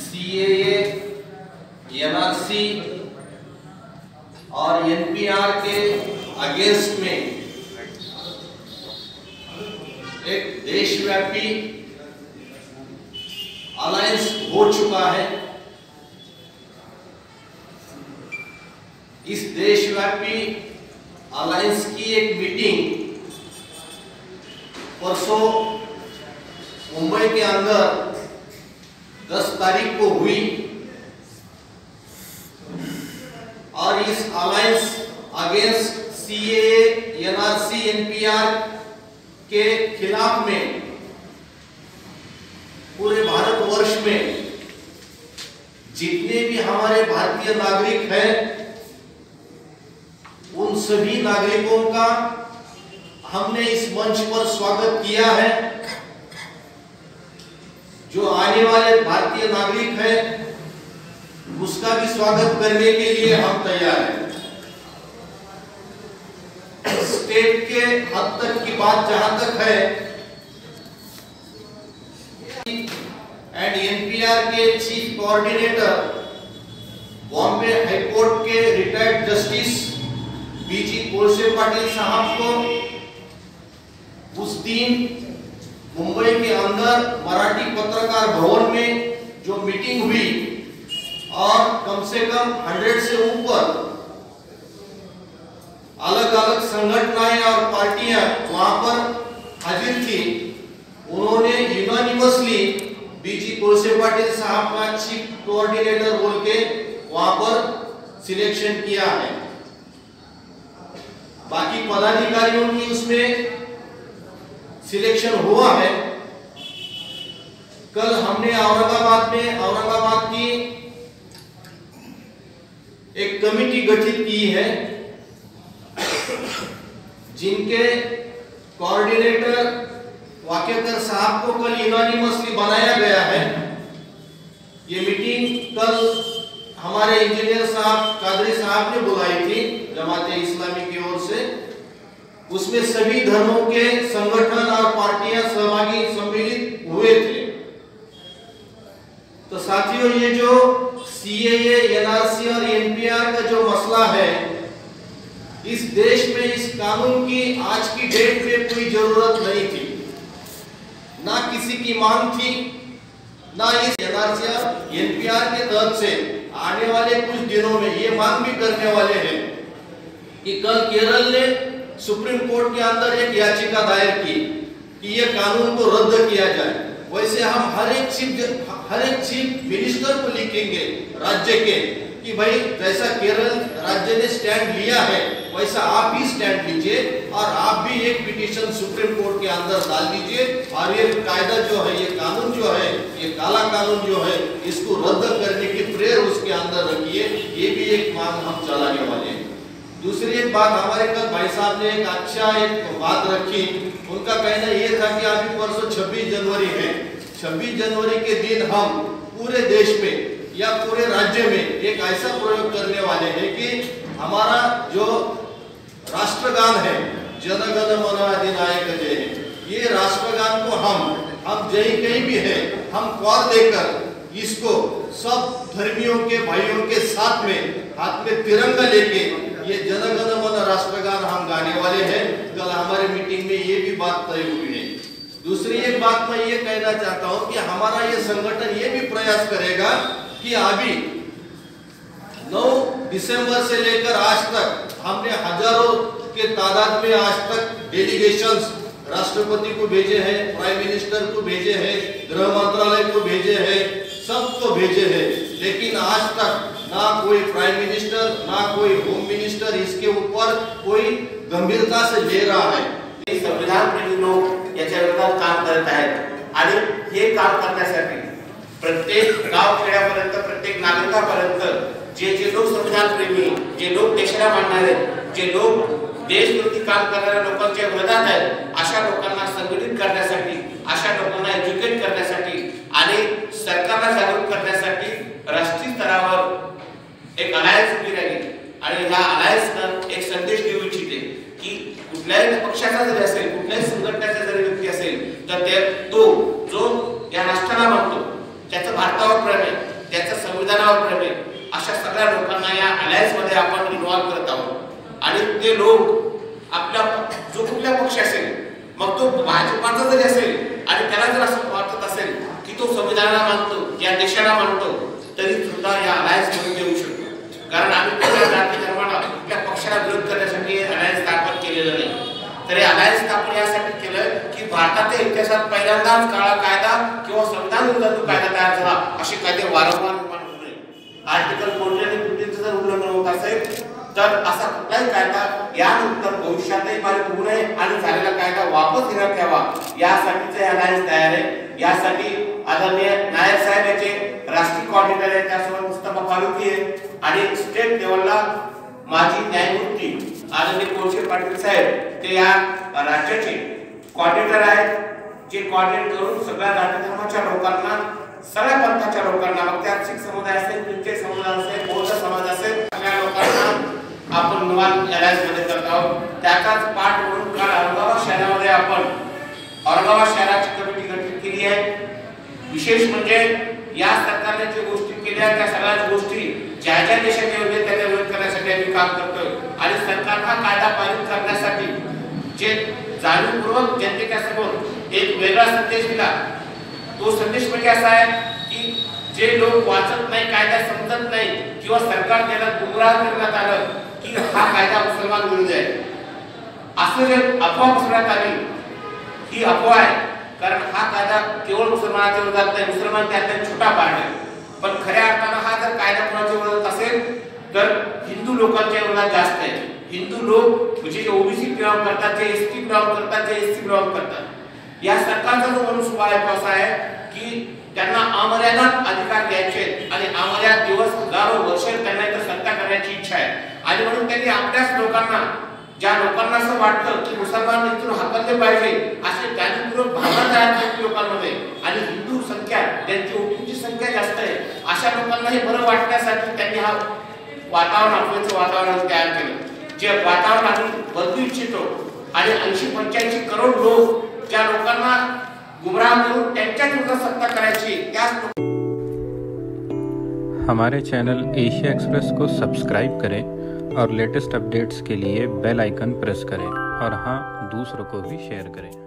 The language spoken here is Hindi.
सीएए, एनआरसी और एनपीआर के अगेंस्ट में एक देशव्यापी अलायंस हो चुका है। इस देशव्यापी अलायंस की एक मीटिंग परसों मुंबई के अंदर 10 तारीख को हुई और इस alliance against CAA, NRC, NPR के खिलाफ में पूरे भारतवर्ष में जितने भी हमारे भारतीय नागरिक हैं उन सभी नागरिकों का हमने इस मंच पर स्वागत किया है। जो आने वाले भारतीय नागरिक हैं उसका भी स्वागत करने के लिए हम तैयार हैं। स्टेट के हद तक की बात जहां तक है एंड एनपीआर के चीफ कोऑर्डिनेटर बॉम्बे हाईकोर्ट के retired justice B G Kolse Patil साहब को उस दिन मुंबई के अंदर मराठी पत्रकार भवन में जो मीटिंग हुई और कम से कम 100 से ऊपर अलग अलग संगठनाएं और पार्टियां वहां पर हाजिर थी, उन्होंने यूनानिमसली बीजी कोलसे पाटिल साहब का चीफ कोऑर्डिनेटर बोल के वहां पर सिलेक्शन किया है। बाकी पदाधिकारियों की उसमें सिलेक्शन हुआ है। कल हमने औरंगाबाद की एक कमेटी गठित की है जिनके कोऑर्डिनेटर वाकेकर साहब को कल यूनानिमसली बनाया गया है। ये मीटिंग कल हमारे इंजीनियर साहब कादरी साहब ने बुलाई थी जमात इस्लामी की ओर से। उसमें सभी धर्मों के संगठन और पार्टियां सहभागी सम्मिलित हुए थे। तो साथियों, ये जो सीएए, एनआरसी और एनपीआर का जो मसला है, इस देश में इस कानून की आज की डेट में कोई जरूरत नहीं थी, ना किसी की मांग थी, ना इस एनआरसी और एनपीआर के तहत से आने वाले कुछ दिनों में ये मांग भी करने वाले हैं कि कल केरल ने सुप्रीम कोर्ट के अंदर एक याचिका दायर की कि ये कानून को रद्द किया जाए। वैसे हम हर एक चीफ मिनिस्टर को लिखेंगे राज्य के कि भाई जैसा केरल राज्य ने स्टैंड लिया है वैसा आप भी स्टैंड लीजिए और आप भी एक पिटीशन सुप्रीम कोर्ट के अंदर डाल दीजिए और ये कायदा जो है, ये कानून जो है, ये काला कानून जो है, इसको रद्द करने की प्रेयर उसके अंदर रखिए। ये भी एक मांग हम चलाने वाले हैं। दूसरी एक बात, हमारे कल भाई साहब ने एक बात रखी। उनका कहना ये था कि अभी परसों 26 जनवरी है, 26 जनवरी के दिन हम पूरे देश में या पूरे राज्य में एक ऐसा प्रयोग करने वाले हैं कि हमारा जो राष्ट्रगान है, जन गण मन अधिनायक जय, ये राष्ट्रगान को हम जय कहीं भी है, हम कॉल देकर इसको सब धर्मियों के भाइयों के साथ में हाथ में तिरंगा लेके ये जन गण मन राष्ट्रगान हम गाने वाले हैं। कल हमारे मीटिंग में ये भी बात तय हुई है। दूसरी एक बात मैं ये कहना चाहता हूं कि हमारा ये संगठन ये भी प्रयास करेगा कि अभी 9 दिसंबर से लेकर आज तक हमने हजारों के तादाद में आज तक डेलीगेशंस राष्ट्रपति को भेजे हैं, प्राइम मिनिस्टर को भेजे हैं, गृह मंत्रालय को भेजे हैं, सबको भेजे हैं, लेकिन आज तक ना कोई प्राइम मिनिस्टर ना कोई होम मिनिस्टर इसके ऊपर कोई गंभीरता से ले रहा है। संविधान प्रेमी लोग याच्या विरोधात काम करत आहेत आणि हे काम करण्यासाठी प्रत्येक गाव खेड्यापर्यंत, प्रत्येक नागरिकापर्यंत जे लोक संविधान प्रेमी, जे लोक देशाला मानणारे, जे लोक देशविरोधी काम करणाऱ्या लोकांच्या विरोधात आहेत, अशा लोकांना संघटित करण्यासाठी, अशा लोकांना एज्युकेट करण्यासाठी आणि सरकारला जागरूक करण्यासाठी राष्ट्रीय स्तरावर एक अलायन्स उभी राहिली आणि ह्या अलायन्सनं एक संदेश देऊ इच्छिते की कुठल्याही पक्षाचा जरी असेल, कुठल्याही संघटनेचा जरी व्यक्ती असेल तर तो जो या राष्ट्राला मानतो, त्याचं भारतावर प्रेम आहे, ज्याचं संविधानावर प्रेम आहे, अशा सगळ्या लोकांना या अलायन्स मध्ये आपण इन्व्हॉल्व करत आहोत। आणि ते लोक आपला जो कुठला पक्ष असेल, मग तो भाजपाचा जरी असेल आणि त्याला जर असं वाटत असेल की तो संविधानाला मानतो, या देशाला मानतो, तरी सुद्धा या अलायन्स मध्ये येऊ शकतो। कारण आम्ही कुठल्या जाती धर्माला कुठल्या पक्षाला विरोध करण्यासाठी अलायन्स स्थापन केलेलं नाही, तर हे अलायन्स स्थापन यासाठी केलं की भारताच्या इतिहासात पहिल्यांदाच काळा कायदा किंवा संविधान विरोधात कायदा तयार झाला, असे कायदे वारंवार निर्माण होऊ नये। आर्टिकल 40 आणि 50 जर उल्लंघन होत असेल तर असा कुठलाही कायदा यानंतर भविष्यातही पारित होऊ नये आणि झालेला कायदा वापस घेण्यात यावा, यासाठीचे अलायन्स तयार आहे। यासाठी आदरणीय नायक साहेब याचे राष्ट्रीय कोऑर्डिनेटर आहेत, त्यासोबत मुस्तफा फारुकी आहे आणि स्टेट लेवलला माजी न्यायमूर्ती आदरणीय कोळशे पाटील साहेब ते या राज्याचे कोऑर्डिनेटर आहेत, जे कोऑर्डिनेट करून सगळ्या जाती धर्माच्या लोकांना, सगळ्या पंथाच्या लोकांना, मग त्यात शीख समुदाय असेल, ख्रिश्चन समुदाय असेल, बौद्ध समाज असेल, सगळ्या लोकांना आपण निवांत अलायन्स मध्ये करत आहोत। त्याचाच पाठ म्हणून काल औरंगाबाद शहरामध्ये आपण औरंगाबाद शहराची कमिटी गठीत केली आहे। विशेष म्हणजे या सरकारने जे गोष्टी केल्या त्या सगळ्याच गोष्टी ज्या ज्या देशाच्या विरोधात त्याच्या विरोध करण्यासाठी आम्ही काम करतोय आणि सरकारला कायदा पारित करण्यासाठी जे जाणीवपूर्वक जनतेच्या समोर एक वेगळा संदेश दिला, तो संदेश म्हणजे असा आहे की जे लोक वाचत नाही, कायदा समजत नाही किंवा सरकार त्याला गुमराह करण्यात आलं की हा कायदा मुसलमान विरोधी आहे, असं जे अफवा पसरवण्यात आली, ही अफवा आहे। कारण हा कायदा केवळ मुसलमानाच्या विरोधात नाही, मुसलमान त्यातला छोटा पार्ट आहे, पण खऱ्या अर्थानं हा जर कायदा कोणाच्या विरोधात असेल तर हिंदू लोकांच्या विरोधात जास्त आहे। हिंदू लोक म्हणजे जे ओबीसी बिलॉंग करतात, जे एसटी बिलॉंग करतात, जे एससी बिलॉंग करतात, या सरकारचा जो मनसूबा आहे तो असा आहे की त्यांना अमर्यादित अधिकार द्यायचे आणि अमर्यादित दिवस, हजारो वर्ष त्यांना इथं सत्ता करण्याची इच्छा आहे। आणि म्हणून त्यांनी आपल्याच लोकांना, ज्या लोकांना असं वाटतं की मुसलमान इथून हाकलले पाहिजे, असे जाणीवपूर्वक भावना तयार करते लोकांमध्ये, आणि हिंदू संख्या, त्यांची ओबीसीची संख्या जास्त आहे, अशा लोकांना हे बरं वाटण्यासाठी त्यांनी हा वातावरण, अफवेचं वातावरण तयार केलं, जे वातावरण आम्ही बदलू इच्छितो। आणि 80-85 करोड लोक ज्या लोकांना गुमराह करून त्यांच्याच विरोधात सत्ता करायची, त्याच हमारे चैनल एशिया एक्सप्रेस को सब्सक्राइब करें और लेटेस्ट अपडेट्स के लिए बेल आइकन प्रेस करें, और हाँ, दूसरों को भी शेयर करें।